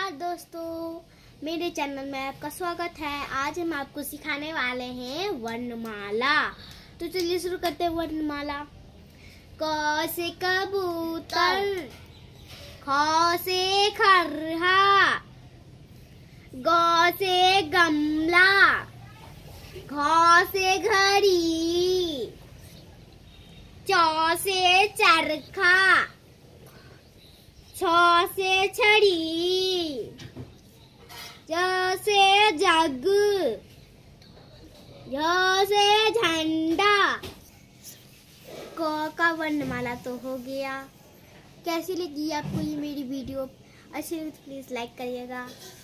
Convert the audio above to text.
नमस्कार दोस्तों, मेरे चैनल में आपका स्वागत है। आज हम आपको सिखाने वाले हैं वर्णमाला। तो चलिए शुरू करते हैं वर्णमाला। क से कबूतर, ख से खरहा, ग से गमला, घ से घड़ी, च से चरखा, छ से छड़ी, ज से जग, झ से झंडा। क का वर्णमाला तो हो गया। कैसी लगी आपको ये मेरी वीडियो? अच्छी लगी तो प्लीज लाइक करिएगा।